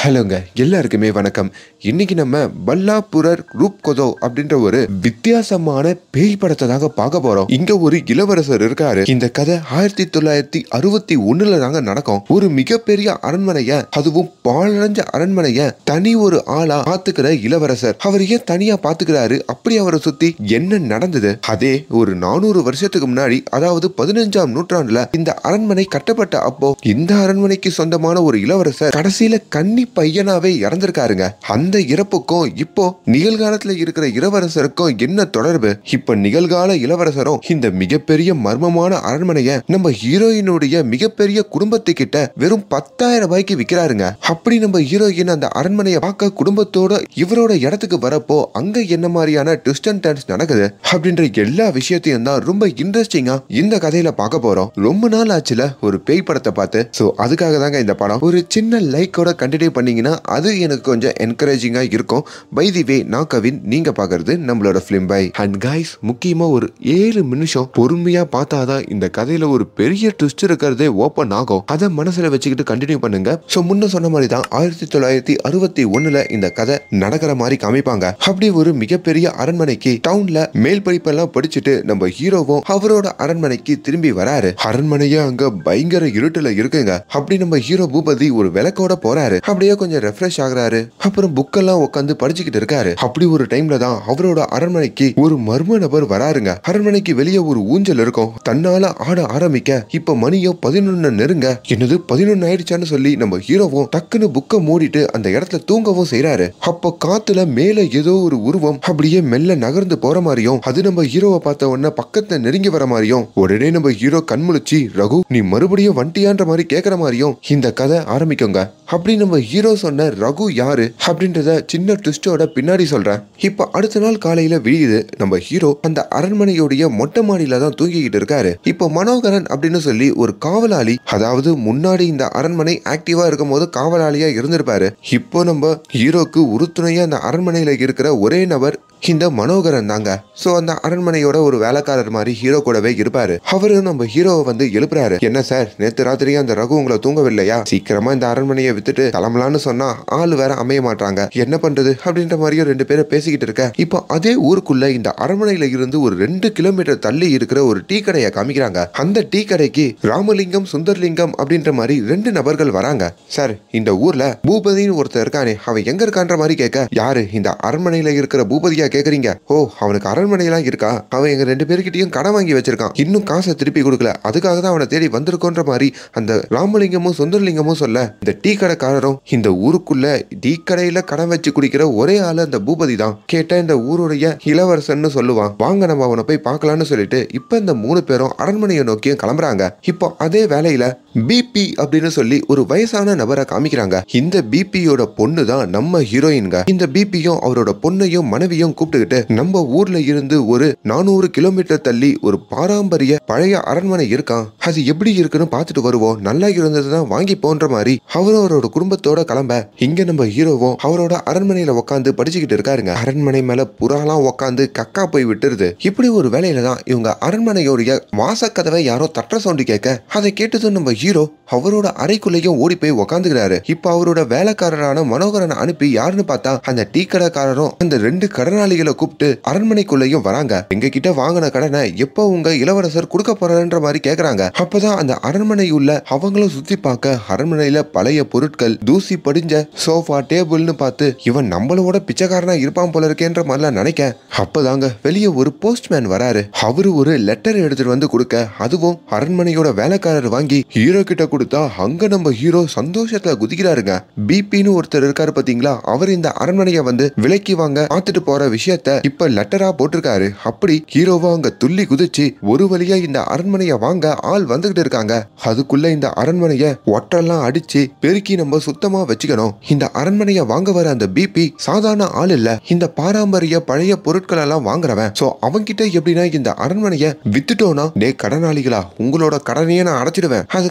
ஹலோங்க, எல்லாருக்குமே வணக்கம். இன்னைக்கு நம்ம பல்லாபுரர் ரூப் கொதோ அப்படின்ற ஒரு வித்தியாசமான பேய் படத்தை தாங்க பார்க்க போறோம். இங்க ஒரு இளவரசர் இருக்காரு. இந்த கதை 1961 தாங்க நடக்கும். ஒரு மிகப்பெரிய அரண்மனைய, அதுவும் பாழடைஞ்ச அரண்மனைய தனி ஒரு ஆளா பாத்துக்கிற இளவரசர். அவர் ஏன் தனியா பாத்துக்கிறாரு? அப்படி அவரை சுத்தி என்ன நடந்தது? அதே ஒரு 400 வருஷத்துக்கு முன்னாடி, அதாவது 15ஆம் நூற்றாண்டுல இந்த அரண்மனை கட்டப்பட்ட அப்போ இந்த அரண்மனைக்கு சொந்தமான ஒரு இளவரசர் கடைசியில கன்னி பையனாவே இறந்திருக்காருங்க. அந்த இறப்புக்கும் இப்போ நிகழ்காலத்துல இருக்கிற இளவரசருக்கும் என்ன தொடர்பு? இப்ப நிகழ்கால இளவரசரும் இந்த மிகப்பெரிய மர்மமான அரண்மனைய நம்ம ஹீரோயினுடைய மிகப்பெரிய குடும்பத்துக்கிட்ட வெறும் 10,000 ரூபாய்க்கு விற்கிறாருங்க. அப்படி நம்ம ஹீரோயின் அந்த அரண்மனையை பார்க்க குடும்பத்தோட இவரோட இடத்துக்கு வரப்போ அங்க என்ன மாதிரியான ட்விஸ்ட் அண்ட் டர்ன்ஸ் நடக்குது அப்படின்ற எல்லா விஷயத்தையும் தான் ரொம்ப இன்ட்ரெஸ்டிங்கா இந்த கதையில பார்க்க போறோம். ரொம்ப நாள் ஆச்சுல ஒரு பேய் படத்தை பார்த்து. சோ அதுக்காக தாங்க இந்த படம். ஒரு சின்ன லைக்கோட கண்டினியூ பண்ணீங்கன்னா அது எனக்கு கொஞ்சம் என்கரேஜிங்கா இருக்கும். பை தி வே, நான் கவின், நீங்க பாக்குறது நம்மளோட ஃபிலிம் பை. அண்ட் கைஸ், முக்கியமா ஒரு 7 நிமிஷம் பொறுமையா பார்த்தாதான் இந்த கதையில ஒரு பெரிய ட்விஸ்ட் இருக்கிறதே ஓபன் ஆகும். அதை மனசுல வச்சுக்கிட்டு கண்டினியூ பண்ணுங்க. சோ முன்ன சொன்ன மாதிரி தான் 1961 இந்த கதை நடக்கிற மாதிரி காமிப்பாங்க. அப்படி ஒரு மிகப்பெரிய அரண்மனைக்கு டவுன்ல மேல் படிப்பெல்லாம் படிச்சுட்டு நம்ம ஹீரோவும் அவரோட அரண்மனைக்கு திரும்பி வராரு. அரண்மனையே அங்க பயங்கர இருட்டுல இருக்குங்க. அப்படி நம்ம ஹீரோ பூபதி ஒரு விளக்கோட போறாரு. அப்படியே கொஞ்சம் ரெஃப்ரெஷ் ஆகுறாரு. அப்புறம் புக்கெல்லாம் உட்காந்து படிச்சுக்கிட்டு இருக்காரு. அப்படி ஒரு டைம்ல தான் அவரோட அரண்மனைக்கு ஒரு மர்ம நபர் வராருங்க. அரண்மனைக்கு வெளியே ஒரு ஊஞ்சல் இருக்கும். தன்னால ஆட ஆரம்பிக்க இப்ப மணியோ 11 நெருங்க. என்னது 11 ஆயிடுச்சான்னு சொல்லி நம்ம ஹீரோவும் டக்குன்னு புக்க மூடிட்டு அந்த இடத்துல தூங்கவும் செய்யறாரு. அப்ப காத்துல மேல ஏதோ ஒரு உருவம் அப்படியே மெல்ல நகர்ந்து போற மாதிரியும், அது நம்ம ஹீரோவை பார்த்த உடனே பக்கத்துல நெருங்கி வர மாதிரியும், உடனே நம்ம ஹீரோ கண்முழிச்சு ரகு நீ மறுபடியும் வண்டியான்ற மாதிரி கேட்கற மாதிரியும் இந்த கதை ஆரம்பிக்குங்க. அப்படி நம்ம ஹீரோ சொன்ன ரகு யாரு அப்படின்றத சின்ன ட்விஸ்டோட பின்னாடி சொல்றேன். இப்ப அடுத்த நாள் காலையில விடியுது. நம்ம ஹீரோ அந்த அரண்மனையோடைய மொட்டை மாடியில தான் தூங்கிக்கிட்டு இருக்காரு. இப்போ மனோகரன் அப்படின்னு சொல்லி ஒரு காவலாளி, அதாவது முன்னாடி இந்த அரண்மனை ஆக்டிவா இருக்கும் போது காவலாளியா இருந்திருப்பாரு. இப்போ நம்ம ஹீரோக்கு உறுதுணையா அந்த அரண்மனையில இருக்கிற ஒரே நபர் இந்த மனோகரன் தாங்க. சோ அந்த அரண்மனையோட ஒரு வேலைக்காரர் மாதிரி ஹீரோ கூடவே இருப்பாரு. அவரு நம்ம ஹீரோவை வந்து எழுப்புறாரு. என்ன சார், நேத்து ராத்திரியே அந்த ரகு உங்களை தூங்கவில்லையா? சீக்கிரமா இந்த அரண்மனையை வித்துட்டு கிளம்பலான்னு சொன்னா ஆள் வேற அமைய மாட்டாங்க, என்ன பண்றது அப்படின்ற மாதிரியும் 2 பேரும் பேசிக்கிட்டு இருக்க. இப்போ அதே ஊருக்குள்ள இந்த அரண்மனையில இருந்து ஒரு 2 கிலோமீட்டர் தள்ளி இருக்கிற ஒரு டீ கடையை காமிக்கிறாங்க. அந்த டீ கடைக்கு ராமலிங்கம் சுந்தர்லிங்கம் அப்படின்ற மாதிரி 2 நபர்கள் வராங்க. சார், இந்த ஊர்ல பூபதினு ஒருத்தர் இருக்கானே, அவன் எங்க இருக்கான்ற மாதிரி கேட்க, யாரு இந்த அரண்மனையில இருக்கிற பூபதியா கேக்குறீங்க? ஓ, அவனுக்கு அரண்மனையெல்லாம் இருக்கா? அவன் எங்க 2 பேர்கிட்டயும் கடன் வாங்கி வச்சிருக்கான், இன்னும் காசை திருப்பி கொடுக்கல, அதுக்காக தான் அவனை தேடி வந்திருக்கோன்ற மாதிரி அந்த ராமலிங்கமும் சுந்தரலிங்கமும் சொல்ல, இந்த டீ கடைக்காரரும் இந்த ஊருக்குள்ள டீ கடையில கடன் வச்சு குடிக்கிற ஒரே ஆளு அந்த பூபதி தான். கேட்ட இந்த ஊருடைய இளவரசன்னு சொல்லுவான். வாங்க நம்ம அவனை போய் பார்க்கலான்னு சொல்லிட்டு இப்ப இந்த 3 பேரும் அரண்மனையை நோக்கியும் கிளம்புறாங்க. இப்போ அதே வேலையில பிபி அப்படின்னு சொல்லி ஒரு வயசான நபரை காமிக்கிறாங்க. இந்த பிபியோட பொண்ணு தான் நம்ம ஹீரோயின்ங்க. இந்த பிபியும் அவரோட பொண்ணையும் மனைவியும் கூப்பிட்டுக்கிட்டு நம்ம ஊர்ல இருந்து ஒரு 400 கிலோமீட்டர் தள்ளி ஒரு பாரம்பரிய பழைய அரண்மனை இருக்கான், அது எப்படி இருக்குன்னு பார்த்துட்டு வருவோம், நல்லா இருந்ததுதான் வாங்கி போன்ற மாதிரி அவரோட குடும்பத்தோட கிளம்ப இங்க நம்ம ஹீரோவும் அவரோட அரண்மனையில உட்காந்து படிச்சுக்கிட்டு இருக்காருங்க. அரண்மனை மேல புறாலாம் உட்காந்து கக்கா போய் விட்டுருது. இப்படி ஒரு வேலையில தான் இவங்க அரண்மனையோடைய வாசக்கதவை யாரோ தட்டுற சவுண்டு கேட்க, அதை கேட்டதும் நம்ம ஹீரோ அவரோட அறைக்குள்ளேயும் ஓடி போய் உட்காந்துக்கிறாரு. இப்ப அவரோட வேலைக்காரரான மனோகரனை அனுப்பி யாருன்னு பார்த்தா அந்த டீ கடைக்காரரும் அந்த 2 கடனாளிகளை கூப்பிட்டு அரண்மனைக்குள்ளேயும் வராங்க. எங்க கிட்ட வாங்கின கடனை எப்போ உங்க இளவரசர் கொடுக்க போறாருன்ற மாதிரி கேக்குறாங்க. அப்பதான் அந்த அரண்மனை உள்ள அவங்களும் சுத்தி பார்க்க அரண்மனையில பழைய பொருட்கள், தூசி படிஞ்ச சோஃபா, டேபிள்னு பார்த்து இவன் நம்மளோட பிச்சைக்காரனா இருப்பான் போல இருக்கேன்ற மாதிரிலாம் நினைக்க, அப்பதாங்க வெளியே ஒரு போஸ்ட்மேன் வராரு. அவரு ஒரு லெட்டர் எடுத்துட்டு வந்து கொடுக்க, அதுவும் அரண்மனையோட வேலைக்காரர் வாங்கி ஹீரோ கிட்ட கொடுத்தா அங்க நம்ம ஹீரோ சந்தோஷத்துல குதிக்கிறாருங்க. பிபின்னு ஒருத்தர் இருக்காரு பாத்தீங்களா, அவர் இந்த அரண்மனையை வந்து விலைக்கு வாங்க பார்த்துட்டு போற விஷயத்த இப்ப லெட்டரா போட்டிருக்காரு. அப்படி ஹீரோவா அங்க துள்ளி குதிச்சு ஒரு வழியா இந்த அரண்மனையை வாங்க ஆள் வந்துகிட்டு இருக்காங்க. அதுக்குள்ள இந்த அரண்மனையை ஒட்டெல்லாம் அடிச்சு பெருக்கி நம்ம சுத்தமா வச்சுக்கணும். இந்த அரண்மனையை வாங்க வர அந்த பிபி சாதாரண ஆள் இல்ல, இந்த பாரம்பரிய பழைய பொருட்கள் எல்லாம் வாங்குறவன். சோ அவங்கிட்ட எப்படின்னா இந்த அரண்மனையை வித்துட்டோம்னா, டே கடனாளிகளா, உங்களோட கடனையே நான் அடைச்சிடுவேன், அதுக்கப்புறம்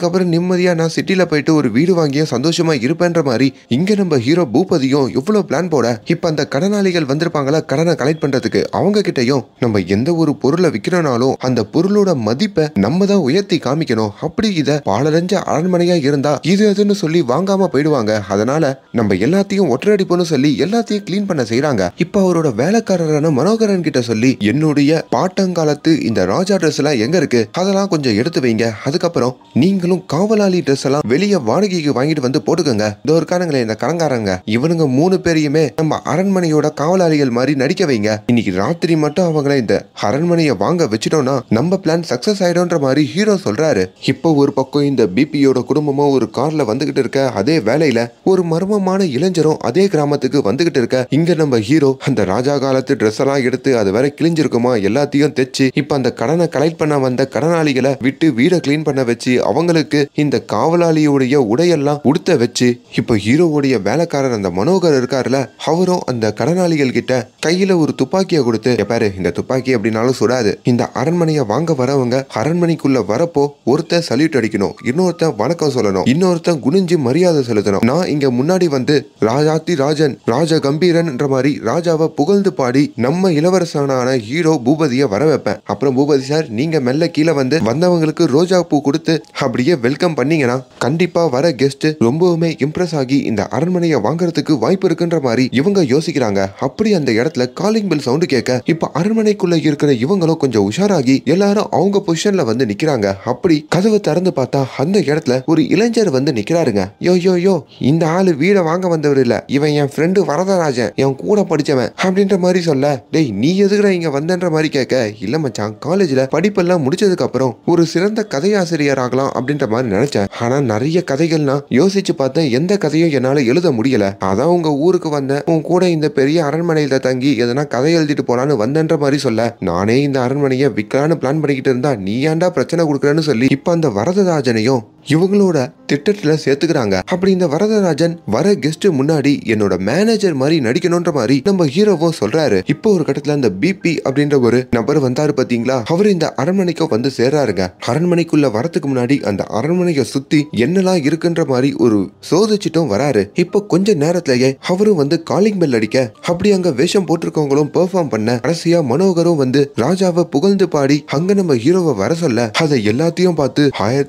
அதுக்கப்புறம் நிம்மதியா நான் சிட்டில போயிட்டு ஒரு வீடு வாங்கிய சந்தோஷமா இருப்பேன்ற மாதிரி இங்க நம்ம ஹீரோ பூபதியும் எவ்வளவு பிளான் போட இப்ப அந்த கடனாளிகள் வந்திருப்பாங்களா கடனை கலெக்ட் பண்றதுக்கு அவங்க கிட்டயும் நம்ம எந்த ஒரு பொருளை விக்கிறோம்னாலும் அந்த பொருளோட மதிப்பை நம்ம தான் உயர்த்தி காமிக்கணும். அப்படி இத பாழடைஞ்ச அரண்மனையா இருந்தா இது அதுன்னு சொல்லி வாங்காம போயிடுவாங்க. அதனால நம்ம எல்லாத்தையும் ஒற்றடிப்போன்னு சொல்லி எல்லாத்தையும் கிளீன் பண்ண செய்யறாங்க. இப்ப அவரோட வேலைக்காரரான மனோகரன் கிட்ட சொல்லி என்னுடைய பாட்டங்காலத்து இந்த ராஜா ட்ரெஸ் எல்லாம் எங்க இருக்கு அதெல்லாம் கொஞ்சம் எடுத்து வைங்க. அதுக்கப்புறம் நீங்களும் காவலாளி ட்ரெஸ் எல்லாம் வெளியே வாடகைக்கு வாங்கிட்டு வந்து போட்டுக்கோங்க. இதோ இருக்கானுங்களே இந்த கடங்காரங்க இவனுங்க 3 பேரையுமே நம்ம அரண்மனையோட காவலாளிகள் மாதிரி நடிக்க வைங்க. இன்னைக்கு ராத்திரி மட்டும் அவங்கள இந்த அரண்மனையை வாங்க வச்சிட்டோம்னா நம்ம பிளான் சக்சஸ் ஆயிடும்ன்ற மாதிரி ஹீரோ சொல்றாரு. இப்போ ஒரு பக்கம் இந்த பிபியோட குடும்பமும் ஒரு கார்ல வந்துகிட்டு இருக்க அதே வேலையில ஒரு மர்மமான இளைஞரும் அதே கிராமத்துக்கு வந்துகிட்டு இருக்க இங்க நம்ம ஹீரோ அந்த ராஜா காலத்து ட்ரெஸ் எல்லாம் எடுத்து அது வரை கிழிஞ்சிருக்குமா எல்லாத்தையும் தைச்சு இப்ப அந்த கடனை கலெக்ட் பண்ண வந்த கடனாளிகளை விட்டு வீடை கிளீன் பண்ண வச்சு அவங்களுக்கு இந்த காவலாளியுடைய உடையெல்லாம் உடுத்த வச்சு இப்ப ஹீரோவுடைய வேலைக்காரர் அந்த மனோகர் இருக்காருல அவரும் அந்த கடனாளிகள் கிட்ட கையில ஒரு துப்பாக்கியை கொடுத்து பாரு இந்த துப்பாக்கி அப்படின்னாலும் சுடாது. இந்த அரண்மனையை வாங்க வரவங்க அரண்மனைக்குள்ள வரப்போ ஒருத்தன் சல்யூட் அடிக்கணும், இன்னொருத்தன் வணக்கம் சொல்லணும், இன்னொருத்தன் குனிஞ்சு மரியாதை செலுத்தணும். நான் இங்க முன்னாடி வந்து ராஜாத்தி ராஜன் ராஜ கம்பீரன் மாதிரி ராஜாவை புகழ்ந்து பாடி நம்ம இளவரசனான ஹீரோ பூபதியை வர வைப்பேன். அப்புறம் பூபதி சார் நீங்க மெல்ல கீழே வந்து வந்தவங்களுக்கு ரோஜா பூ கொடுத்து அப்படியே வெல்கம் பண்ணீங்கன்னா கண்டிப்பா வர கெஸ்ட் ரொம்பவுமே இம்ப்ரெஸ் ஆகி இந்த அரண்மனையை வாங்குறதுக்கு வாய்ப்பு இருக்குன்ற மாதிரி இவங்க யோசிக்கிறாங்க. அப்படி அந்த இடத்துல காலிங் பெல் சவுண்ட் கேட்க இப்ப அரண்மனைக்குள்ள இருக்கிற இவங்களும் கொஞ்சம் உஷாராகி எல்லாரும் அவங்க பொசிஷன்ல வந்து நிக்கிறாங்க. அப்படி கதவை திறந்து பார்த்தா அந்த இடத்துல ஒரு இளைஞர் வந்து நிக்கிறாருங்க. யோ யோ யோ இந்த ஆளு வீட வாங்க வந்தவர் இல்ல, இவன் என் ஃப்ரெண்டு வரதராஜன், என் கூட படிச்சவன் அப்படின்ற மாதிரி சொல்ல, டேய் நீ எதுக்குற இங்க வந்தன்ற மாதிரி கேட்க, இல்ல மச்சான் காலேஜ்ல படிப்பெல்லாம் முடிச்சதுக்கு அப்புறம் ஒரு சிறந்த கதையாசிரியர் ஆகலாம் அப்படின்ற மாதிரி நினைச்சேன். ஆனா நிறைய கதைகள்னா யோசிச்சு பார்த்தேன், எந்த கதையும் என்னால எழுத முடியல. அதான் உங்க ஊருக்கு வந்தேன், உன் கூட இந்த பெரிய அரண்மனையில தங்கி எதனா கதை எழுதிட்டு போலான்னு வந்தன்ற மாதிரி சொல்ல, நானே இந்த அரண்மனையை விற்கலான்னு பிளான் பண்ணிக்கிட்டு இருந்தா நீ ஏன்டா பிரச்சனை கொடுக்குறேன்னு சொல்லி இப்ப அந்த வரதராஜனையும் இவங்களோட திட்டத்துல சேர்த்துக்கிறாங்க. அப்படி இந்த வரதராஜன் வர கெஸ்ட் முன்னாடி என்னோட மேனேஜர் மாதிரி நடிக்கணும்ன்ற மாதிரி நம்ம ஹீரோவும் சொல்றாரு. இப்போ ஒரு கட்டத்துல அந்த பிபி அப்படின்ற ஒரு நபர் வந்தாரு பாத்தீங்களா, அவர் இந்த அரண்மனைக்கு வந்து சேர்றாருங்க. அரண்மனைக்குள்ள வரதுக்கு முன்னாடி அந்த அரண்மனையை சுத்தி என்னெல்லாம் இருக்குன்ற மாதிரி ஒரு சோதிச்சுட்டும் வராரு. இப்போ கொஞ்ச நேரத்திலேயே அவரும் வந்து காலிங் பெல் அடிக்க அப்படி அங்க வேஷம் போட்டிருக்கவங்களும் பெர்ஃபார்ம் பண்ண கடைசியா மனோகரும் வந்து ராஜாவை புகழ்ந்து பாடி அங்க நம்ம ஹீரோவை வர சொல்ல அதை எல்லாத்தையும் பார்த்து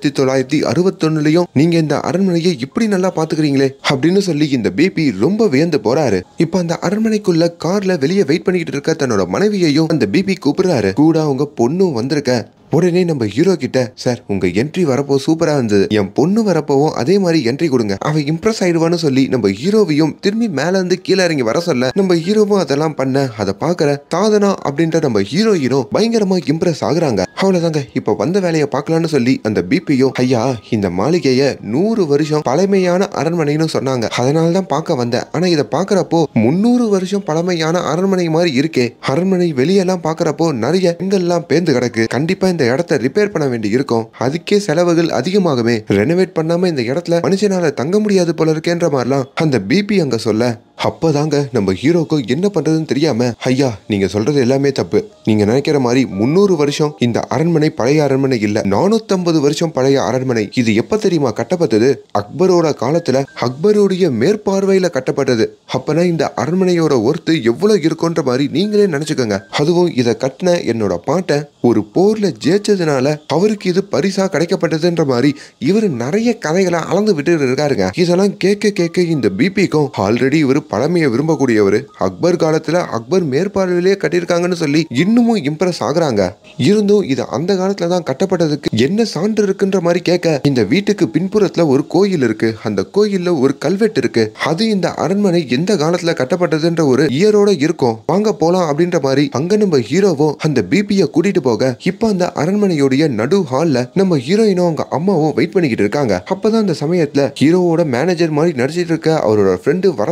1961லயும் நீங்க இந்த அரண்மனையை இப்படி நல்லா பாத்துக்கிறீங்களே அப்படின்னு சொல்லி இந்த பிபி ரொம்ப வியந்து போறாரு. இப்ப அந்த அரண்மனைக்குள்ள கார்ல வெளியே வெயிட் பண்ணிக்கிட்டு இருக்க தன்னோட மனைவியையும் அந்த பிபி கூப்பிடுறாரு. கூட அவங்க பொண்ணும் வந்திருக்க உடனே நம்ம ஹீரோ கிட்ட, சார் உங்க என்ட்ரி வரப்போ சூப்பரா இருந்தது, என் பொண்ணு வரப்போவும் அதே மாதிரி என்ட்ரி கொடுங்க, அவ இம்ப்ரெஸ் ஆயிடுவான்னு சொல்லி நம்ம ஹீரோவையும் திரும்பி மேல இருந்து கீழே இறங்கி வர சொல்ல நம்ம ஹீரோவும் அதெல்லாம் பண்ண அதை பாக்குற சாதனா அப்படின்ற நம்ம ஹீரோயினும் பயங்கரமா இம்ப்ரெஸ் ஆகுறாங்க. அவ்வளவுதாங்க இப்ப வந்த வேலையை பார்க்கலாம்னு சொல்லி அந்த பிபியும், ஐயா இந்த மாளிகைய 100 வருஷம் பழமையான அரண்மனைன்னு சொன்னாங்க, அதனாலதான் பார்க்க வந்தேன். ஆனா இதை பாக்குறப்போ 300 வருஷம் பழமையான அரண்மனை மாதிரி இருக்கே, அரண்மனை வெளியெல்லாம் பாக்குறப்போ நிறைய பெண்கள்லாம் பேர்ந்து கிடக்கு, கண்டிப்பா இந்த இடத்தை ரிப்பேர் பண்ண வேண்டி இருக்கும், அதுக்கே செலவுகள் அதிகமாகவே, ரெனோவேட் பண்ணாம இந்த இடத்துல மனுஷனால தங்க முடியாது போல இருக்கேன்ற மாதிரிலாம் அந்த பிபி அங்க சொல்ல, அப்பதாங்க நம்ம ஹீரோக்கும் என்ன பண்றதுன்னு தெரியாம, ஐயா நீங்க சொல்றது எல்லாமே தப்பு, நீங்க நினைக்கிற மாதிரி 300 வருஷம் இந்த அரண்மனை பழைய அரண்மனை இல்ல, 450 வருஷம் பழைய அரண்மனை. இது எப்ப தெரியுமா கட்டப்பட்டது, அக்பரோட காலத்துல அக்பருடைய மேற்பார்வையில கட்டப்பட்டது. அப்பனா இந்த அரண்மனையோட ஒர்த்து எவ்வளவு இருக்கும்ன்ற மாதிரி நீங்களே நினைச்சுக்கோங்க. அதுவும் இதை கட்டின என்னோட பாட்டை ஒரு போர்ல ஜெயிச்சதுனால அவருக்கு இது பரிசா கிடைக்கப்பட்டதுன்ற மாதிரி இவர் நிறைய கதைகளை அளந்து விட்டு இருக்காருங்க. இதெல்லாம் கேட்க கேட்க இந்த பிபிக்கும் ஆல்ரெடி இவர் பழமையை விரும்பக்கூடியவர், அக்பர் காலத்துல அக்பர் மேற்பார்வையிலேயே கட்டியிருக்காங்கன்னு சொல்லி இன்னமும் இம்ப்ரெஸ் ஆகுறாங்க. இருந்தும் இது அந்த காலத்துல தான் கட்டப்பட்டதுக்கு என்ன சான்று இருக்குன்ற மாதிரி கேட்க, இந்த வீட்டுக்கு பின்புறத்துல ஒரு கோயில் இருக்கு, அந்த கோயில்ல ஒரு கல்வெட்டு இருக்கு, அது இந்த அரண்மனை எந்த காலத்துல கட்டப்பட்டதுன்ற ஒரு இயரோட இருக்கும், வாங்க போலாம் அப்படின்ற மாதிரி அங்க நம்ம ஹீரோவும் அந்த பிபியை கூட்டிட்டு போக இப்ப அந்த அரண்மனையோடைய நடு ஹால்ல நம்ம ஹீரோயினும் அவங்க அம்மாவும் வெயிட் பண்ணிக்கிட்டு இருக்காங்க. அப்பதான் அந்த சமயத்துல ஹீரோவோட மேனேஜர் மாதிரி நடிச்சிட்டு இருக்க அவரோட ஃப்ரெண்டு வரதராஜனை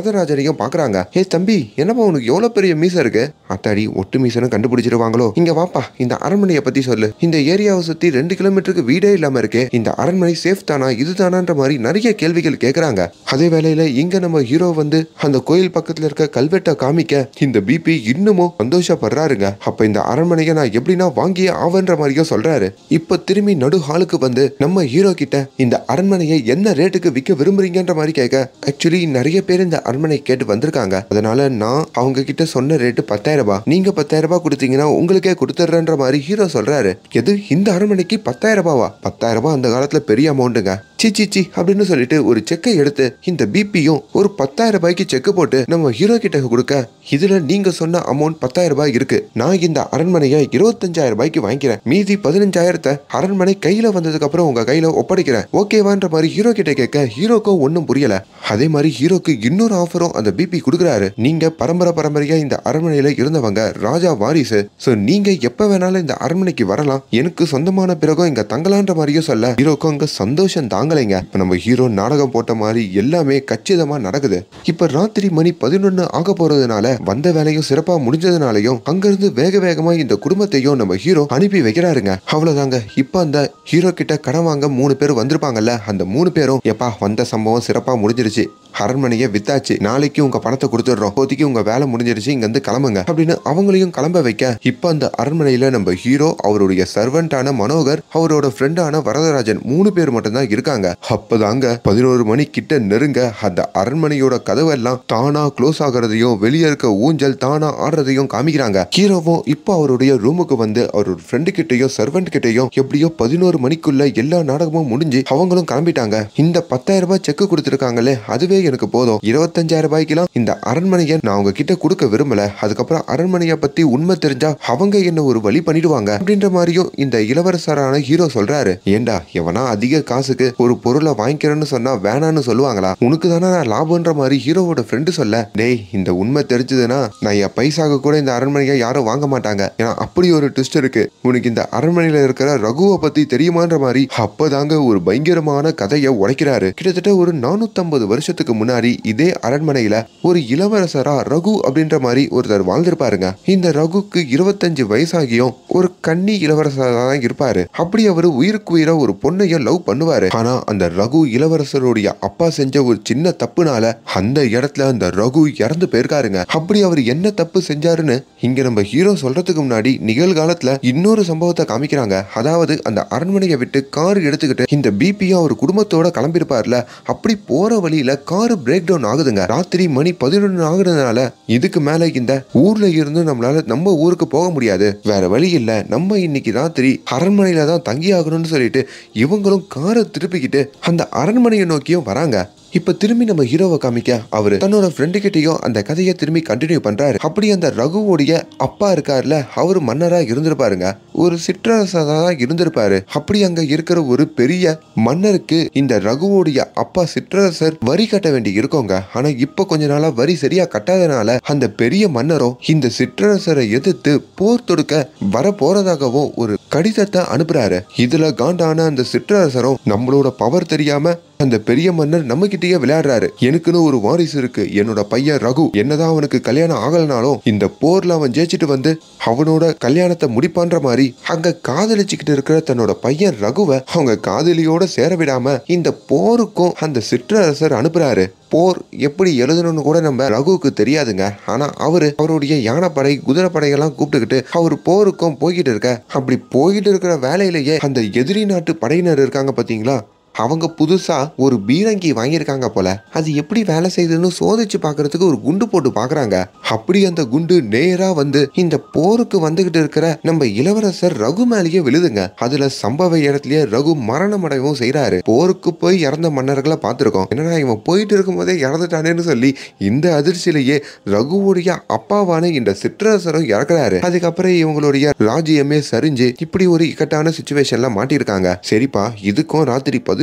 அரண்மனையும் பாக்குறாங்க. ஏ தம்பி, என்னப்பா உனக்கு எவ்வளவு பெரிய மீசை இருக்கு? அத்தாடி, ஒட்டு மீசனும் கண்டுபிடிச்சிருவாங்களோ? இங்க வாப்பா, இந்த அரண்மனையை பத்தி சொல்லு. இந்த ஏரியாவை சுத்தி 2 கிலோமீட்டருக்கு வீடே இல்லாம இருக்கு. இந்த அரண்மனை சேஃப் தானா, இதுதானான்ற மாதிரி நிறைய கேள்விகள் கேக்குறாங்க. அதே வேளையில இங்க நம்ம ஹீரோ வந்து அந்த கோயில் பக்கத்துல இருக்க கல்வெட்டை காமிக்க இந்த பிபி இன்னமும் சந்தோஷப்படுறாருங்க. அப்ப இந்த அரண்மனையை நான் எப்படின்னா வாங்கியே ஆவன்ற மாதிரியும் சொல்றாரு. இப்ப திரும்பி நடு ஹாலுக்கு வந்து நம்ம ஹீரோ கிட்ட இந்த அரண்மனையை என்ன ரேட்டுக்கு விற்க விரும்புறீங்கன்ற மாதிரி கேட்க, ஆக்சுவலி நிறைய பேர் இந்த அரண்மனை கேட்டு வந்திருக்காங்க. அதனால நான் அவங்க கிட்ட சொன்ன ரேட்டு 10,000 ரூபாய். நீங்க 10,000 ரூபாய் கொடுத்தீங்கன்னா உங்களுக்கே கொடுத்துறேன்ற மாதிரி ஹீரோ சொல்றாரு. எது, இந்த அரண்மனைக்கு 10,000 ரூபாவா? 10,000 ரூபாய் அந்த காலத்துல பெரிய அமௌண்ட்டுங்க. சி அப்படின்னு சொல்லிட்டு ஒரு செக்கை எடுத்து இந்த பிபியும் ஒரு 10,000 ரூபாய்க்கு செக் போட்டு நம்ம ஹீரோ கிட்ட கொடுக்க, இதுல நீங்க சொன்ன அமௌண்ட் 10,000 ரூபாய் இருக்கு. நான் இந்த அரண்மனையை 25,000 ரூபாய்க்கு வாங்கிக்கிறேன். மீதி 15,000 அரண்மனை கையில வந்ததுக்கு அப்புறம் உங்க கையில ஒப்படைக்கிறேன், ஓகேவான்ற மாதிரி ஹீரோ கிட்ட கேட்க ஹீரோக்கும் ஒன்னும் புரியல. அதே மாதிரி ஹீரோக்கு இன்னொரு ஆஃபரும் அந்த பிபி கொடுக்குறாரு. நீங்க பரம்பரையா இந்த அரண்மனையில இருந்தவங்க, ராஜா வாரிசு. சோ நீங்க எப்ப வேணாலும் இந்த அரண்மனைக்கு வரலாம், எனக்கு சொந்தமான பிறகும் இங்க தங்கலான்ற மாதிரியும் சொல்ல ஹீரோக்கும் அங்க சந்தோஷம் தாங்கலைங்க. இப்ப நம்ம ஹீரோ நாடகம் போட்ட மாதிரி எல்லாமே கச்சிதமா நடக்குது. இப்ப ராத்திரி மணி 11 ஆக போறதுனால வந்த வேலையும் சிறப்பா முடிஞ்சதுனாலையும் அங்கிருந்து வேகமா இந்த குடும்பத்தையும் நம்ம ஹீரோ அனுப்பி வைக்கிறாருங்க. அவ்வளவுதாங்க. இப்ப அந்த ஹீரோ கிட்ட கடன் வாங்க 3 பேர் வந்திருப்பாங்கல்ல, அந்த 3 பேரும் எப்பா வந்த சம்பவம் சிறப்பா முடிஞ்சிருச்சு, அரண்மனையை வித்தாச்சு, நாளைக்கு உங்க பணத்தை கொடுத்துடுறோம், இப்போதைக்கு உங்க வேலை முடிஞ்சிருச்சு, இங்க இருந்து கிளம்புங்க அப்படின்னு அவங்களையும் கிளம்ப வைக்க, இப்ப அந்த அரண்மனையில நம்ம ஹீரோ, அவருடைய சர்வெண்டான மனோகர், அவரோட ஃப்ரெண்டான வரதராஜன் 3 பேர் மட்டும் தான் இருக்காங்க. அப்பதாங்க 11 மணி கிட்ட நெருங்க அந்த அரண்மனையோட கதவெல்லாம் தானா க்ளோஸ் ஆகிறதையும் வெளியே இருக்க ஊஞ்சல் தானா ஆடுறதையும் காமிக்கிறாங்க. ஹீரோவும் இப்ப அவருடைய ரூமுக்கு வந்து அவரோட ஃப்ரெண்டு கிட்டையும் சர்வெண்ட் கிட்டையும் எப்படியோ 11 மணிக்குள்ள எல்லா நாடகமும் முடிஞ்சு அவங்களும் கிளம்பிட்டாங்க. இந்த 10,000 ரூபாய் செக் கொடுத்திருக்காங்களே, அதுவே எனக்கு போதும். 25,000 ரூபாய்க்குலாம் இந்த அரண்மனையை நான் அவங்க கிட்ட கொடுக்க விரும்பல. அதுக்கப்புறம் அரண்மனையை பத்தி உண்மை தெரிஞ்சா அவங்க என்ன ஒரு வழி பண்ணிடுவாங்க அப்படின்ற மாதிரியும் இந்த இளவரசரான ஹீரோ சொல்றாரு. ஏண்டா, எவனா அதிக காசுக்கு ஒரு பொருளை வாங்கிக்கிறேன்னு சொன்னா வேணான்னு சொல்லுவாங்களா? உனக்கு தானே நான் லாபம்ன்ற மாதிரி ஹீரோவோட ஃப்ரெண்டு சொல்ல, டேய் இந்த உண்மை தெரிஞ்சதுன்னா நான் என் பைசாக கூட இந்த அரண்மனையை யாரும் வாங்க மாட்டாங்க. ஏன்னா அப்படி ஒரு ட்விஸ்ட் இருக்கு. உனக்கு இந்த அரண்மனையில இருக்கிற ரகுவை பத்தி தெரியுமான்ற மாதிரி அப்பதாங்க ஒரு பயங்கரமான கதையை உடைக்கிறாரு. கிட்டத்தட்ட ஒரு 450 வருஷத்துக்கு முன்னாடி இதே அரண்மனையில ஒரு இளவரசரா ரகு அப்படின்ற மாதிரி ஒருத்தர் வாழ்ந்திருப்பாருங்க. இந்த ரகுக்கு 25 வயசாகியும் ஒரு கன்னி இளவரசரா தான் இருப்பாரு. அப்படி அவரு உயிருக்கு உயிரா ஒரு பொண்ணையும் லவ் பண்ணுவாரு. ஆனா அந்த ரகு இளவரசருடைய அப்பா செஞ்ச ஒரு சின்ன தப்புனால அந்த இடத்துல அந்த ரகு இறந்து போயிருக்காருங்க. அப்படி அவர் என்ன தப்பு செஞ்சாருன்னு இங்க நம்ம ஹீரோ சொல்றதுக்கு முன்னாடி நிகழ்காலத்துல இன்னொரு சம்பவத்தை காமிக்கிறாங்க. அதாவது அந்த அரண்மனையை விட்டு கார் எடுத்துக்கிட்டு இந்த பிபியும் அவர் குடும்பத்தோட கிளம்பிருப்பார்ல, அப்படி போற வழியில கார் பிரேக் டவுன் ஆகுதுங்க. ராத்திரி மணி 11 ஆகுறதுனால இதுக்கு மேல இந்த ஊர்ல இருந்து நம்மளால நம்ம ஊருக்கு போக முடியாது, வேற வழி இல்ல, நம்ம இன்னைக்கு ராத்திரி அரண்மனையில தான் தங்கி ஆகணும்னு சொல்லிட்டு இவங்களும் காரை திருப்பிக்கிட்டு அந்த அரண்மனையை நோக்கியும் வராங்க. இப்ப திரும்பி நம்ம ஹீரோவை காமிக்க அவரு தன்னோட ஃப்ரெண்டு கிட்டையும் அந்த கதையை திரும்பி கண்டினியூ பண்றாரு. அப்படி அந்த ரகுவோடைய அப்பா இருக்காருல, அவரு மன்னரா இருந்திருப்பாருங்க, ஒரு சிற்றரசா தான் இருந்திருப்பாரு. அப்படி அங்க இருக்கிற ஒரு பெரிய மன்னருக்கு இந்த ரகுவோடைய அப்பா சிற்றரசர் வரி கட்ட வேண்டி இருக்கோங்க. ஆனா இப்ப கொஞ்ச நாளா வரி சரியா கட்டாதனால அந்த பெரிய மன்னரும் இந்த சிற்றரசரை எதிர்த்து போர் தொடுக்க வர போறதாகவும் ஒரு கடிதத்தை அனுப்புறாரு. இதுல காண்டான அந்த சிற்றரசரும் நம்மளோட பவர் தெரியாம அந்த பெரிய மன்னர் நம்ம கிட்டயே விளையாடுறாரு. எனக்குன்னு ஒரு வாரிசு இருக்கு, என்னோட பையன் ரகு, என்னதான் அவனுக்கு கல்யாணம் ஆகலனாலும் இந்த போர்ல அவன் ஜெயிச்சுட்டு வந்து அவனோட கல்யாணத்தை முடிப்பான்ற மாதிரி அங்க காதலிச்சுக்கிட்டு இருக்கிற தன்னோட பையன் ரகுவை அவங்க காதலியோட சேர விடாம இந்த போருக்கும் அந்த சிற்றரசர் அனுப்புறாரு. போர் எப்படி எழுதணும்னு கூட நம்ம ரகுவுக்கு தெரியாதுங்க. ஆனா அவருடைய யானைப்படை குதிரைப்படையெல்லாம் கூப்பிட்டுக்கிட்டு அவர் போருக்கும் போய்கிட்டு இருக்க. அப்படி போய்கிட்டு இருக்கிற வேலையிலேயே அந்த எதிரி நாட்டு படையினர் இருக்காங்க பாத்தீங்களா, அவங்க புதுசா ஒரு பீரங்கி வாங்கியிருக்காங்க போல. அது எப்படி வேலை செய்யுதுன்னு சோதிச்சு பாக்குறதுக்கு ஒரு குண்டு போட்டு பாக்குறாங்க. அப்படி அந்த குண்டு நேரா வந்து இந்த போருக்கு வந்துகிட்டு இருக்கிற நம்ம இளவரசர் ரகு மேலேயே விழுதுங்க. அதுல சம்பவ இடத்துலயே ரகு மரணம் அடையவும் செய்யறாரு. போருக்கு போய் இறந்த மன்னர்களை பார்த்திருக்கோம், என்னன்னா இவன் போயிட்டு இருக்கும் போதே இறந்துட்டானேன்னு சொல்லி இந்த அதிர்ச்சியிலேயே ரகுவுடைய அப்பாவான இந்த சிற்றரசரும் இறக்குறாரு. அதுக்கப்புறம் இவங்களுடைய ராஜ்யமே சரிஞ்சு இப்படி ஒரு இக்கட்டான சிச்சுவேஷன்ல மாட்டிருக்காங்க. சரிப்பா, இதுக்கும் ராத்திரி 11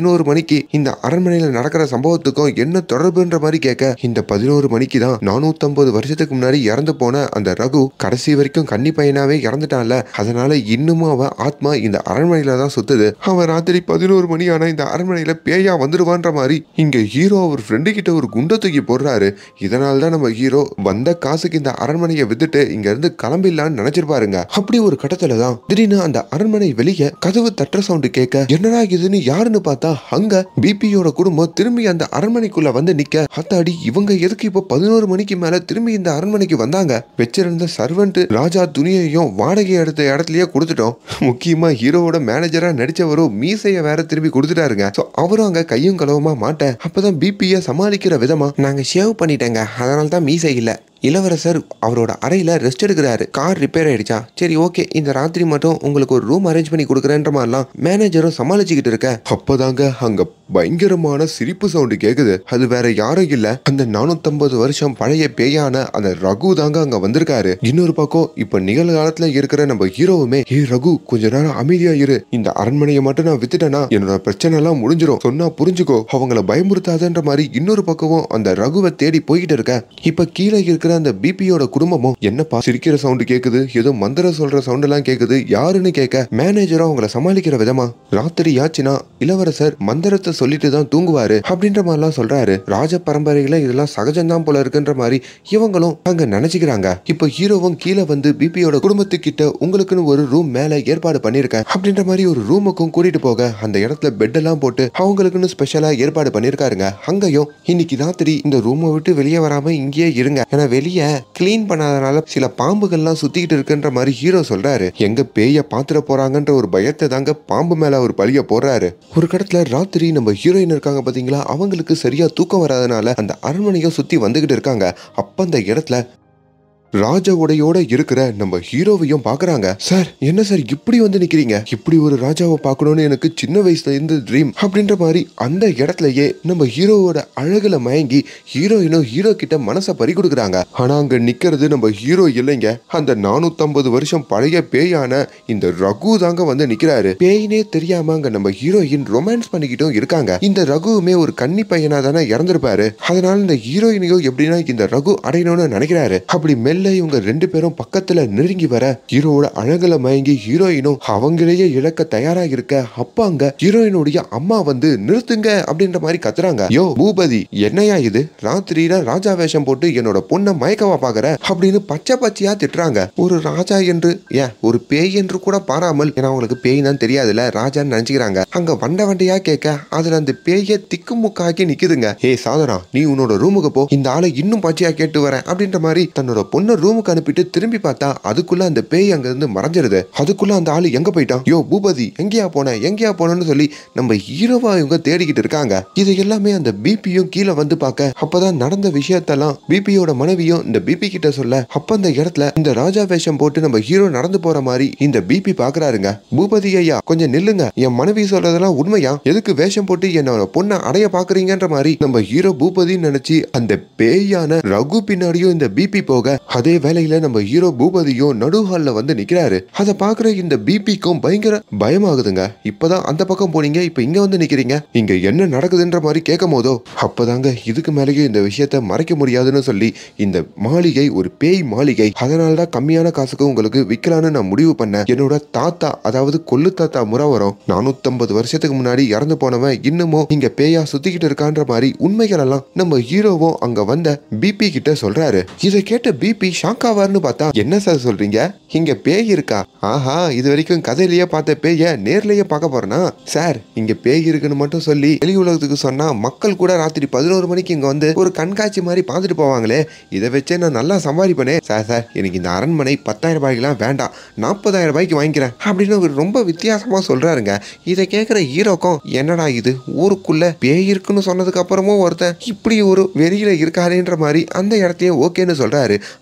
11 மணிக்கு இந்த அரண்மனையில நடக்கிற சம்பவத்துக்கும் என்ன தொடர்புன்ற மாதிரி கேட்க, இந்த 11 மணிக்கு தான் 450 வருஷத்துக்கு முன்னாடி இறந்து போன அந்த ரகு கடைசி வரைக்கும் கன்னி பையனாவே இறந்துட்டான்ல, அதனால இன்னமும் அவன் ஆத்மா இந்த அரண்மனையில தான் சுத்துது. அவன் ராத்திரி 11 மணி ஆனா இந்த அரண்மனையில பேயா வந்துருவான்ற மாதிரி இங்க ஹீரோ அவர் ஃப்ரெண்டு கிட்ட ஒரு குண்டை தூக்கி போடுறாரு. இதனால தான் நம்ம ஹீரோ வந்த காசுக்கு இந்த அரண்மனையை வித்துட்டு இங்க இருந்து கிளம்பிடலான்னு நினைச்சிருப்பாருங்க. அப்படி ஒரு கட்டத்துல தான் திடீர்னு அந்த அரண்மனை வெளியே கதவு தட்டுற சவுண்டு கேட்க, என்னடா இதுன்னு யாருன்னு பார்த்தா அங்க பிபியோட குடும்பம் திரும்பி அந்த அரண்மனைக்குள்ள வந்து நிக்க, அத்தாடி இவங்க எதுக்கு இப்போ 11 மணிக்கு மேல திரும்பி இந்த அரண்மனைக்கு வந்தாங்க? வச்சிருந்த சர்வெண்ட் ராஜா துணியையும் வாடகை எடுத்த இடத்துலயே கொடுத்துட்டோம். முக்கியமா ஹீரோவோட மேனேஜரா நடிச்சவரும் மீசைய வேற திரும்பி கொடுத்துட்டாருங்க. அவரும் அங்க கையும் களவுமா மாட்ட, அப்பதான் பிபிய சமாளிக்கிற விதமா, நாங்க ஷேவ் பண்ணிட்டேங்க, அதனால தான் மீசை இல்ல. இளவரசர் அவரோட அறையில ரெஸ்ட் எடுக்கிறாரு. கார் ரிப்பேர் ஆயிடுச்சா, சரி ஓகே இந்த ராத்திரி மட்டும் உங்களுக்கு ஒரு ரூம் அரேஞ்ச் பண்ணி கொடுக்குறேன்ற மாதிரிலாம் மேனேஜரும் சமாளிச்சுக்கிட்டு இருக்க, அப்பதாங்க அங்க பயங்கரமான சிரிப்பு சவுண்டு கேக்குது. அது வேற யாரும் இல்ல, அந்த 450 வருஷம் பழைய பேயான அந்த ரகு தாங்க அங்க வந்திருக்காரு. இன்னொரு பக்கம் இப்ப நிகழ்காலத்துல இருக்கிற நம்ம ஹீரோவுமே, ஏ ரகு கொஞ்ச நேரம் அமைதியா இரு, இந்த அரண்மனையை மட்டும் நான் வித்துட்டேன்னா என்னோட பிரச்சனை எல்லாம் முடிஞ்சிடும், சொன்னா புரிஞ்சுக்கோ, அவங்கள பயமுறுத்தாதன்ற மாதிரி இன்னொரு பக்கமும் அந்த ரகுவை தேடி போய்கிட்டு இருக்க. இப்ப கீழே இருக்கிற அந்த பிபியோட குடும்பமும், என்னப்பா சிரிக்கிற சவுண்ட் கேக்குது, ஏதோ மந்திரம் சொல்ற சவுண்ட் எல்லாம் கேக்குது, யாருன்னு கேட்க, மேனேஜரும் அவங்கள சமாளிக்கிற விதமா, ராத்திரி ஆச்சுன்னா இளவரசர் மந்திரத்தை சொல்லிட்டு தான் தூங்குவாரு அப்படின்ற மாதிரிலாம் சொல்றாரு. ராஜ பரம்பரையில இதெல்லாம் சகஜம்தான் போல இருக்குன்ற மாதிரி இவங்களும் அங்க நினைச்சுக்கிறாங்க. இப்போ ஹீரோவும் கீழே வந்து பிபியோட குடும்பத்துக்கிட்ட உங்களுக்குன்னு ஒரு ரூம் மேல ஏற்பாடு பண்ணிருக்கேன் அப்படின்ற மாதிரி ஒரு ரூமுக்கும் கூட்டிட்டு போக, அந்த இடத்துல பெட் எல்லாம் போட்டு அவங்களுக்குன்னு ஸ்பெஷலா ஏற்பாடு பண்ணிருக்காருங்க. அங்கேயும் இன்னைக்கு ராத்திரி இந்த ரூமை விட்டு வெளியே வராம இங்கேயே இருங்க, ஏன்னா வெளியே கிளீன் பண்ணாதனால சில பாம்புகள்லாம் சுத்திக்கிட்டு இருக்குன்ற மாதிரி ஹீரோ சொல்றாரு. எங்க பேய பாத்துட போறாங்கன்ற ஒரு பயத்தை தாங்க பாம்பு மேல ஒரு பழிய போடுறாரு. ஒரு கடத்துல ராத்திரி நம்ம ஹீரோயின் இருக்காங்க பாத்தீங்களா, அவங்களுக்கு சரியா தூக்கம் வராதனால அந்த அரண்மனையை சுத்தி வந்துகிட்டு இருக்காங்க. அப்ப அந்த இடத்துல ராஜ உடையோட இருக்கிற நம்ம ஹீரோவையும் பாக்குறாங்க. சார் என்ன சார் இப்படி வந்து நிக்கிறீங்க, இப்படி ஒரு ராஜாவை பார்க்கணும்னு எனக்கு சின்ன வயசுல இருந்து ட்ரீம் அப்படின்ற மாதிரி அந்த இடத்துலயே நம்ம ஹீரோவோட அழகுல மயங்கி ஹீரோயினும் ஹீரோ கிட்ட மனசை பறி கொடுக்குறாங்க. ஆனா அங்க நிக்கிறது நம்ம ஹீரோ இல்லைங்க, அந்த 450 வருஷம் பழைய பேயான இந்த ரகு தாங்க வந்து நிக்கிறாரு. பேயினே தெரியாம அங்க நம்ம ஹீரோயின் ரொமான்ஸ் பண்ணிக்கிட்டும் இருக்காங்க. இந்த ரகுவுமே ஒரு கன்னி பையனா தானே இறந்திருப்பாரு, அதனால இந்த ஹீரோயினையும் எப்படின்னா இந்த ரகு அடையணும்னு நினைக்கிறாரு. அப்படி இவங்க 2 பேரும் பக்கத்துல நெருங்கி வர ஹீரோவோட அழகுல மயங்கி ஹீரோயினும் அவங்களையே இழக்க தயாரா இருக்க, அப்ப அங்க ஹீரோயினுடைய அம்மா வந்து நிறுத்துங்க அப்படின்ற மாதிரி கத்துறாங்க. யோ பூபதி, என்னையா இது, ராத்திரியில ராஜா வேஷம் போட்டு என்னோட பொண்ணை மயக்கவா பாக்குற அப்படின்னு பச்சை பச்சையா திட்டுறாங்க. ஒரு ராஜா என்று ஏன் ஒரு பேய் என்று கூட பாராமல், ஏன்னா அவங்களுக்கு பேய் தான் தெரியாதுல, ராஜான்னு நினைச்சுக்கிறாங்க. அங்க வண்டையா கேட்க அதுல அந்த பேய திக்குமுக்காக்கி நிக்குதுங்க. ஏ சாதனா, நீ உன்னோட ரூமுக்கு போ, இந்த ஆளை இன்னும் பச்சையா கேட்டு வரேன் அப்படின்ற மாதிரி தன்னோட பொண்ணு ரூமுக்கு அனுப்பிட்டு திரும்பி பார்த்தா அதுக்குள்ள அந்த பேய் அங்க இருந்து மறைஞ்சிருது. அதுக்குள்ள அந்த ஆளு எங்க போயிட்டான், யோ பூபதி எங்கேயா போனன்னு சொல்லி நம்ம ஹீரோவா இவங்க தேடிக்கிட்டு இருக்காங்க. இது எல்லாமே அந்த பிபியும் கீழே வந்து பார்க்க, அப்பதான் நடந்த விஷயத்தெல்லாம் பிபியோட மனைவியும் இந்த பிபி கிட்ட சொல்ல, அப்ப அந்த இடத்துல இந்த ராஜா வேஷம் போட்டு நம்ம ஹீரோ நடந்து போற மாதிரி இந்த பிபி பாக்குறாருங்க. பூபதி ஐயா கொஞ்சம் நில்லுங்க, என் மனைவி சொல்றதெல்லாம் உண்மையா, எதுக்கு வேஷம் போட்டு என்னோட பொண்ணை அடைய பாக்குறீங்கன்ற மாதிரி நம்ம ஹீரோ பூபதின்னு நினைச்சு அந்த பேயான ரகு பின்னாடியும் இந்த பிபி போக, அதே வேளையில நம்ம ஹீரோ பூபதியும் நடுஹால்ல வந்து நிக்கிறாரு. அதை பாக்குற இந்த பிபிக்கும் பயங்கர பயமாகுதுங்க. இப்பதான் அந்த பக்கம் போனீங்க, இப்ப இங்க வந்து நிக்கிறீங்க, இங்க என்ன நடக்குதுன்ற மாதிரி கேட்கும் போதோ, அப்பதாங்க இதுக்கு மேலேயும் இந்த விஷயத்த மறைக்க முடியாதுன்னு சொல்லி இந்த மாளிகை ஒரு பேய் மாளிகை, அதனாலதான் கம்மியான காசுக்கு உங்களுக்கு விற்கலான்னு நான் முடிவு பண்ணேன். என்னோட தாத்தா, அதாவது கொள்ளு தாத்தா முறை வரும், 450 வருஷத்துக்கு முன்னாடி இறந்து போனவன் இன்னமும் இங்க பேயா சுத்திக்கிட்டு இருக்கான்ற மாதிரி உண்மைகள் எல்லாம் நம்ம ஹீரோவும் அங்க வந்த பிபி கிட்ட சொல்றாரு. இதை கேட்ட பிபி ஷாக் ஆவார்னு பார்த்தா, என்ன சார் சொல்றீங்க, இங்க பேய் இருக்கா, ஆஹா இது வரைக்கும் கதையிலேயே பார்த்த பேய நேர்லயே பார்க்க போறேனா சார், இங்க பேய் இருக்குன்னு மட்டும் சொல்லி வெளி உலகத்துக்கு சொன்னா மக்கள் கூட ராத்திரி 11 மணிக்கு இங்க வந்து ஒரு கண்காட்சி மாதிரி பார்த்துட்டு போவாங்களே, இதை வச்சே நான் நல்லா சம்பாதிப்பேனே சார், எனக்கு இந்த அரண்மனை 10,000 ரூபாய்க்குலாம் வேண்டாம், 40,000 ரூபாய்க்கு வாங்கிக்கிறேன் அப்படின்னு ஒரு ரொம்ப வித்தியாசமா சொல்றாருங்க. இதை கேட்கிற ஹீரோக்கும் என்னடா இது, ஊருக்குள்ள பேய் இருக்குன்னு சொன்னதுக்கு அப்புறமும் ஒருத்தன் இப்படி ஒரு வெளியில இருக்காருன்ற மாதிரி அந்த இடத்தையே ஓகேன்னு சொல்றாரு.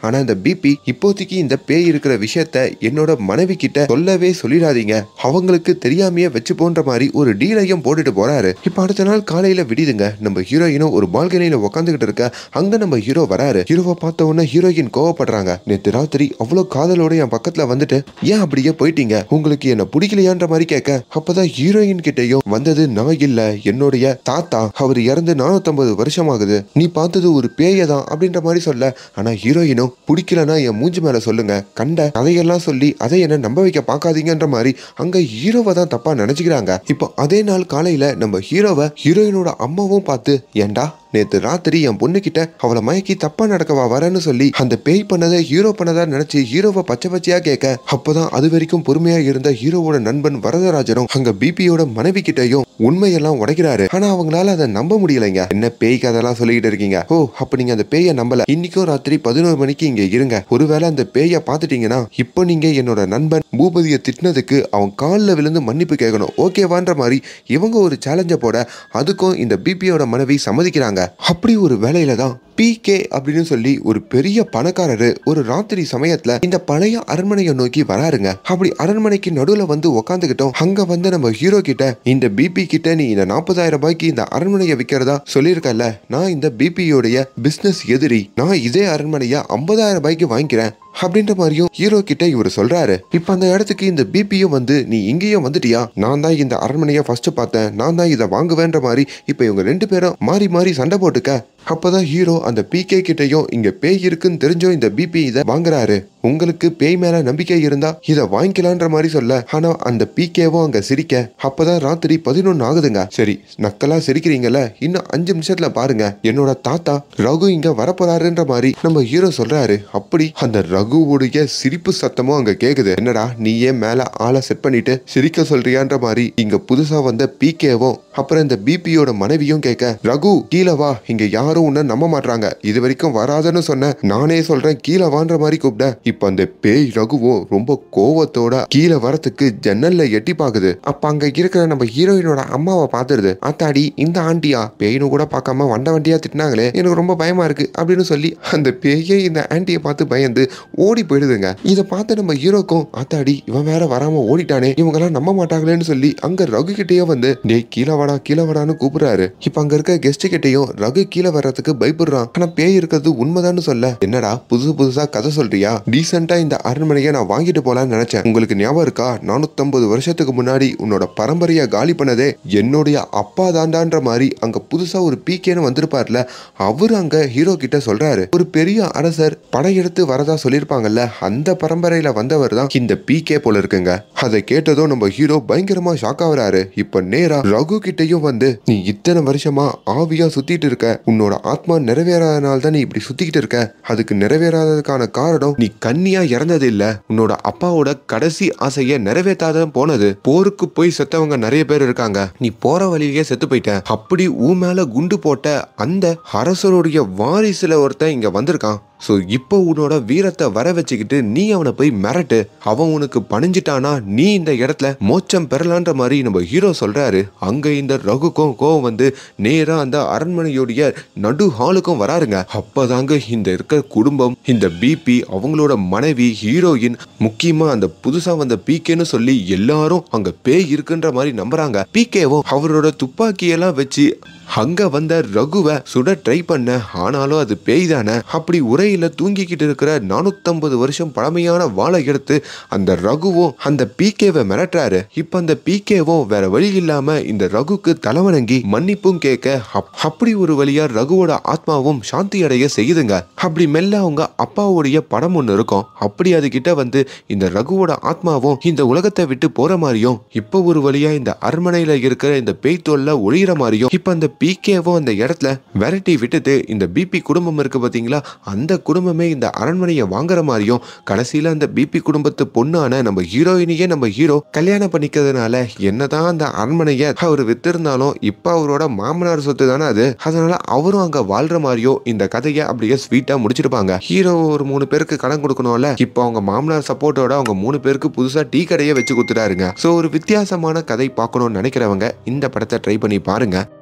ஆனா இந்த பிபி இப்போதைக்கு இந்த பேய் இருக்கிற விஷயத்த என்னோட மனைவி கிட்ட சொல்லவே சொல்லிடாதீங்க, அவங்களுக்கு தெரியாமையே வச்சு போன்ற மாதிரி ஒரு டீலையும் போட்டுட்டு போறாரு. இப்ப அடுத்த நாள் காலையில விடிதுங்க. நம்ம ஹீரோயினும் ஒரு பால்கனியில உட்காந்துக்கிட்டு இருக்க. அங்க நம்ம ஹீரோ வராரு. ஹீரோவை பார்த்த உடனே ஹீரோயின் கோவப்படுறாங்க. நேத்து ராத்திரி அவ்வளவு காதலோட என் பக்கத்துல வந்துட்டு ஏன் அப்படியே போயிட்டீங்க, உங்களுக்கு என்ன பிடிக்கலையான்ற மாதிரி கேட்க, அப்பதான் ஹீரோயின் கிட்டையும் வந்தது நான் இல்ல, என்னுடைய தாத்தா, அவர் இறந்து 450 வருஷம் ஆகுது, நீ பார்த்தது ஒரு பேயதான் அப்படின்ற மாதிரி சொல்ல. ஆனா ஹீரோயினும் பிடிக்கலன்னா என் மூஞ்சி மேல சொல்லுங்க, கண்ட கதையெல்லாம் சொல்லி அதை என்ன நம்ப வைக்க பார்க்காதீங்கன்ற மாதிரி அங்க ஹீரோவை தான் தப்பா நினைச்சுக்கிறாங்க. இப்போ அதே நாள் காலையில நம்ம ஹீரோவை ஹீரோயினோட அம்மாவும் பார்த்து, ஏண்டா நேத்து ராத்திரி என் பொண்ணு கிட்ட அவளை மயக்கி தப்பா நடக்கவா வரேன்னு சொல்லி அந்த பேய் பண்ணதை ஹீரோ பண்ணதா நினைச்சு ஹீரோவை பச்சை பச்சையா கேட்க, அப்பதான் அது வரைக்கும் பொறுமையா இருந்த ஹீரோவோட நண்பன் வரதராஜனும் அங்க பிபியோட மனைவி கிட்டையும் உண்மையெல்லாம் உடைக்கிறாரு. ஆனா அவங்களால அதை நம்ப முடியலைங்க. என்ன பேய் கதெல்லாம் சொல்லிக்கிட்டு இருக்கீங்க, ஓ அப்ப நீங்க அந்த பேயை நம்பல, இன்னைக்கும் ராத்திரி 11 மணிக்கு இங்க இருங்க, ஒருவேளை அந்த பேயை பாத்துட்டீங்கன்னா இப்போ நீங்க என்னோட நண்பன் பூபதியை திட்டினதுக்கு அவன் காலில் விழுந்து மன்னிப்பு கேட்கணும், ஓகேவான்ற மாதிரி இவங்க ஒரு சேலஞ்ச போட, அதுக்கும் இந்த பிபியோட மனைவி சம்மதிக்கிறாங்க. அப்படி ஒரு வேலையில தான் PK அப்படின்னு சொல்லி ஒரு பெரிய பணக்காரரு ஒரு ராத்திரி சமயத்துல இந்த பழைய அரண்மனையை நோக்கி வராருங்க. அப்படி அரண்மனைக்கு நடுவுல வந்து உக்காந்துக்கிட்டோம். அங்க வந்து நம்ம ஹீரோ கிட்ட, இந்த பிபி கிட்ட நீ இந்த 40,000 ரூபாய்க்கு இந்த அரண்மனையை விற்கிறதா சொல்லியிருக்கல, நான் இந்த பிபியோடைய பிசினஸ் எதிரி, நான் இதே அரண்மனையை 50,000 ரூபாய்க்கு வாங்கிக்கிறேன் அப்படின்ற மாதிரியும் ஹீரோ கிட்ட இவர் சொல்றாரு. இப்ப அந்த இடத்துக்கு இந்த பிபியும் வந்து, நீ இங்கேயும் வந்துட்டியா, நான் தான் இந்த அரண்மனையை ஃபர்ஸ்ட் பார்த்தேன், நான் தான் இதை வாங்குவேன்ற மாதிரி இப்ப இவங்க 2 பேரும் மாறி மாறி சண்டை போட்டுக்க. அப்பதான் ஹீரோ அந்த PK கிட்டையும் இங்க பேய் இருக்குன்னு தெரிஞ்சோ இந்த பிபி இதை வாங்குறாரு, உங்களுக்கு பேய் மேல நம்பிக்கை இருந்தா இதை வாங்கிக்கலான்ற மாதிரி சொல்ல. ஆனா அந்த PKவும் அங்க சிரிக்க. அப்பதான் ராத்திரி 11 ஆகுதுங்க. சரி நக்கலா சிரிக்கிறீங்கல்ல, இன்னும் 5 நிமிஷத்துல பாருங்க, என்னோட தாத்தா ரகு இங்க வரப்போறாருன்ற மாதிரி நம்ம ஹீரோ சொல்றாரு. அப்படி அந்த ரகுவுடைய சிரிப்பு சத்தமும் அங்க கேக்குது. என்னடா நீயே மேல ஆளை செட் பண்ணிட்டு சிரிக்க சொல்றியான்ற மாதிரி இங்க புதுசா வந்த PKவும் அப்புறம் இந்த பிபியோட மனைவியும் கேட்க, ரகு கீழே வா, இங்க யாரும் உன்ன நம்ப மாட்டாங்க, இது வரைக்கும் வராதுன்னு சொன்ன, நானே சொல்றேன் கீழே வான்ற மாதிரி கூப்பிட. இப்ப அந்த பேய் ரகுவும் ரொம்ப கோவத்தோட கீழே வரத்துக்கு ஜன்னல்ல எட்டி பாக்குது. அப்ப அங்க இருக்கிற நம்ம ஹீரோயினோட அம்மாவை பாத்துருது. அத்தாடி இந்த ஆண்டியா, பேய்னு கூட பார்க்காம வண்டியா திட்டினாங்களே, எனக்கு ரொம்ப பயமா இருக்கு அப்படின்னு சொல்லி அந்த பேயை இந்த ஆண்டியை பார்த்து பயந்து ஓடி போயிடுதுங்க. இதை பார்த்து நம்ம ஹீரோக்கும், அத்தாடி இவன் வேற வராம ஓடிட்டானே, இவங்கெல்லாம் நம்ப மாட்டாங்களேன்னு சொல்லி அங்க ரகு கிட்டேயே வந்து, டே கீழே வாடான்னு கூப்பிடுறாரு. இப்ப அங்க இருக்க கெஸ்ட் கிட்டையும் ரகு கீழே வர்றதுக்கு பயப்படுறான். ஆனா பேய் இருக்கிறது உண்மைதான்னு சொல்ல, என்னடா புதுசா கதை சொல்றியா, டீசென்டா இந்த அரண்மனையை நான் வாங்கிட்டு போலான்னு நினைச்சேன், உங்களுக்கு ஞாபகம் இருக்கா 450 வருஷத்துக்கு முன்னாடி உன்னோட பரம்பரையா காலி பண்ணதே என்னுடைய அப்பா தாண்டான்ற மாதிரி அங்க புதுசா ஒரு PKன்னு வந்திருப்பார்ல, அவரு அங்க ஹீரோ கிட்ட சொல்றாரு, ஒரு பெரிய அரசர் படையெடுத்து வரதா சொல்லிருப்பாங்கல்ல, அந்த பரம்பரையில வந்தவர் தான் இந்த PK போல இருக்குங்க. அதை கேட்டதும் நம்ம ஹீரோ பயங்கரமா ஷாக் ஆகுறாரு. இப்ப நேரா ரகு கிட்டையும் வந்து, நீ இத்தனை வருஷமா ஆவியா சுத்திட்டு இருக்க, உன்னோட ஆத்மா நிறைவேறாதனால தான் நீ இப்படி சுத்திக்கிட்டு இருக்க, அதுக்கு நிறைவேறாததுக்கான காரணம் நீ கன்னியா இறந்தது இல்ல, உன்னோட அப்பாவோட கடைசி ஆசைய நிறைவேற்றாத போனது, போருக்கு போய் செத்தவங்க நிறைய பேர் இருக்காங்க, நீ போற வழியிலேயே செத்து போயிட்ட, அப்படி ஊ மேல குண்டு போட்ட அந்த அரசருடைய வாரிசுல ஒருத்தன் இங்க வந்திருக்கான், சோ இப்போ உன்னோட வீரத்தை வர வச்சுக்கிட்டு நீ அவனை போய் மிரட்டு, அவன் உனக்கு பணிஞ்சிட்டானா நீ இந்த இடத்துல மோட்சம் பெறலான்ற மாதிரி நம்ம ஹீரோ சொல்றாரு. அங்க இந்த ரகுக்கும் கோவம் வந்து நேரா அந்த அரண்மனையோடைய நடு ஹாலுக்கும் வராருங்க. அப்பதாங்க இந்த இருக்க குடும்பம், இந்த பிபி, அவங்களோட மனைவி, ஹீரோயின், முக்கியமா அந்த புதுசா வந்த PKன்னு சொல்லி எல்லாரும் அங்க பேய் இருக்குன்ற மாதிரி நம்புறாங்க. PKவும் அவரோட துப்பாக்கியெல்லாம் வச்சு அங்க வந்த ரகுவை சுட ட்ரை பண்ண, ஆனாலும் அது பேய் தானே. அப்படி உரையில தூங்கிக்கிட்டு இருக்கிற 450 வருஷம் பழமையான வாழை எடுத்து அந்த ரகுவும் அந்த PKவை மிரட்டுறாரு. இப்ப அந்த PKவும் வேற வழி இல்லாம இந்த ரகுக்கு தலைவணங்கி மன்னிப்பும் கேட்க, அப்படி ஒரு வழியா ரகுவோட ஆத்மாவும் சாந்தி அடைய செய்யுதுங்க. அப்படி மெல்ல அவங்க அப்பாவுடைய படம் ஒண்ணு இருக்கும், அப்படி அது கிட்ட வந்து இந்த ரகுவோட ஆத்மாவும் இந்த உலகத்தை விட்டு போற மாதிரியும், இப்ப ஒரு வழியா இந்த அரண்மனையில இருக்கிற இந்த பேய் தோல்ல ஒளிகிற மாதிரியும் இப்ப அந்த PKவும் அந்த இடத்துல விரட்டி விட்டுட்டு இந்த பிபி குடும்பம் இருக்கு பாத்தீங்களா, அந்த குடும்பமே இந்த அரண்மனையை வாங்குற மாதிரியும், கடைசியில அந்த பிபி குடும்பத்து பொண்ணான நம்ம ஹீரோயினையே நம்ம ஹீரோ கல்யாணம் பண்ணிக்கிறதுனால என்னதான் அந்த அரண்மனையை அவர் வித்திருந்தாலும் இப்ப அவரோட மாமனார் சொத்து தானே அது, அதனால அவரும் அங்க வாழ்ற மாதிரியோ இந்த கதையை அப்படியே ஸ்வீட்டா முடிச்சிருப்பாங்க. ஹீரோ ஒரு 3 பேருக்கு கடன் கொடுக்கணும்ல, இப்போ அவங்க மாமனார் சப்போர்ட்டோட அவங்க 3 பேருக்கு புதுசா டீ கடையை வச்சு கொடுத்துட்டாருங்க. சோ ஒரு வித்தியாசமான கதை பார்க்கணும்னு நினைக்கிறவங்க இந்த படத்தை ட்ரை பண்ணி பாருங்க.